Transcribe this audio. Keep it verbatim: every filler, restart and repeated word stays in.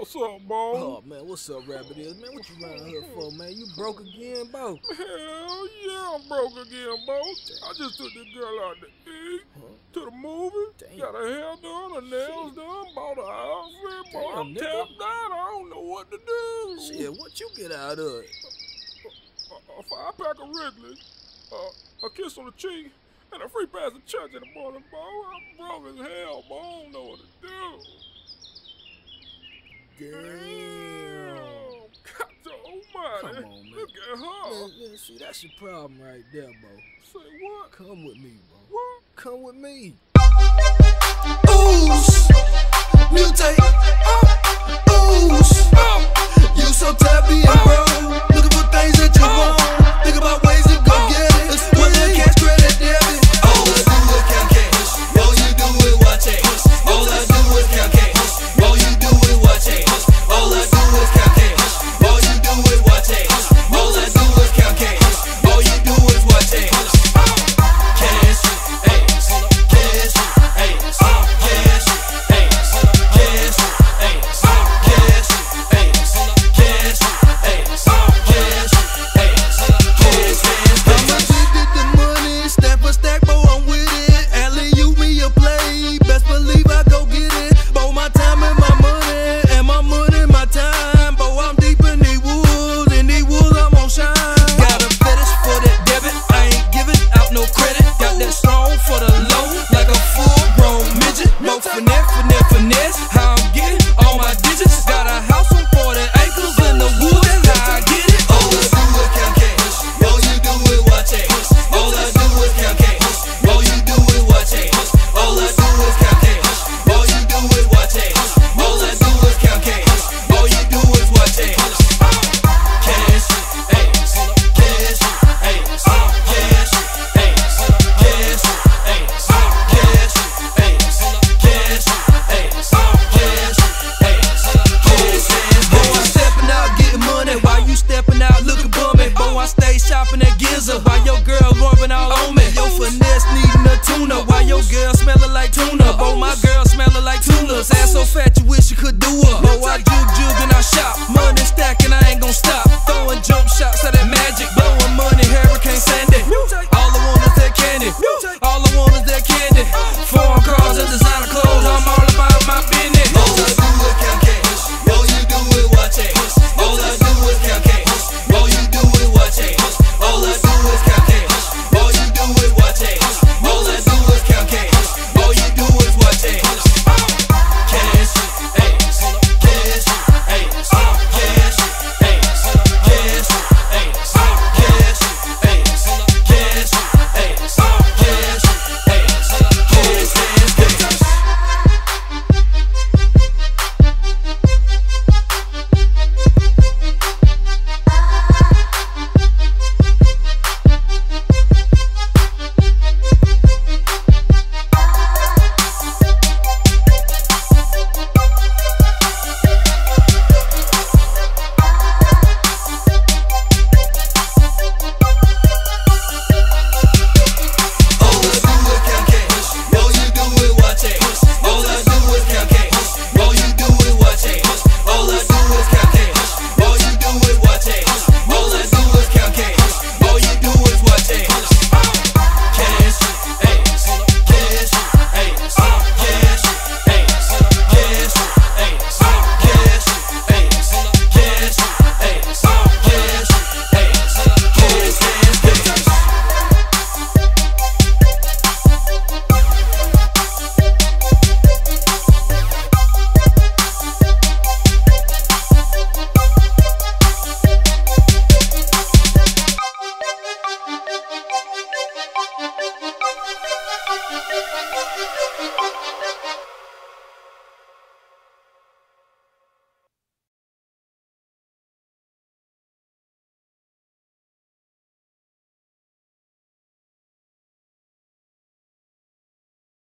What's up, Bo? Oh, man, what's up, Rabbit is? Man, what you around here for, man? You broke again, Bo? Hell yeah, I'm broke again, Bo. I just took this girl out to eat, huh? to the movie, Damn. got her hair done, her nails Shit. done, bought her outfit, Bo. I'm nigga. tapped out, I don't know what to do. Shit, what you get out of it? A, a, a five pack of Wrigley's, uh, a kiss on the cheek, and a free pass of church in the morning, Bo. I'm broke as hell, Bo. I don't know what to do. Damn. God almighty. Come on, man. Look at her. Man, man, see, that's your problem right there, Bo. Say what? Come with me, Bo. What? Come with me. Ooze, mutate, uh, ooze, uh, you so tired being broke, looking for things that you want, think about ways to go get it, one little cash credit debit. All I do is count cash, all you do is watch it, all I do is count cash, all you do is watch it, all I do is count cash, all you do is watch it, all I do is count cash, all you do is watch it. Cash, ass, cash, ass, cash, ass, cash, ass, cash, ass, cash, ass, cash, ass, cash, ass. I'm addicted to money, stack for stack, bo, I'm with it. Alley, you me a play, best believe I go get it. Bo, my time and my money, and my money, my time. Bo, I'm deep in these woods, in these woods I'm on shine. Got a fetish for that debit, I ain't giving out no credit. Got that strong for the low, like a full-grown midget. Bo, finesse, finesse, finesse, how I'm getting all my digits. Got a house on forty acres in the woods, that's how I get it. All I do is count cash, all you do is watch it. All I do is count cash, all you do is watch it. All I do is count cash, all you do is watch it. All I do is count cash, all you do is watch it. Cash, ass, cash, ass, cash, ass, cash, ass, cash, ass, cash, ass, cash, ass, cash, ass. Bo, I'm stepping out getting money while you stepping out looking bummy. Bo, I stay shopping at Giza while your girl rubbing all on me. Your finesse needing a tuna while your girl smelling like tuna. Bo, my girl smelling like tunas. Ass so fat you wish you could do her. Bo, I jug jug and I shop, money stacking I ain't gon' stop. Throwing jump shots at that magic, blowing money, Hurricane Sandy. All I want is that candy, all I want is that candy. Foreign cars and designer clothes, I'm all about my business. All I do is count cash, all you do is watch it. All I do is count cash, all you do is watch it. All I do is count cash, all you do is watch it. All I do is count cash, all you do is watch it. Cash, ass, cash, ass, cash, ass, cash, ass, cash, ass, cash, ass, cash, ass, cash, ass. We'll be right back.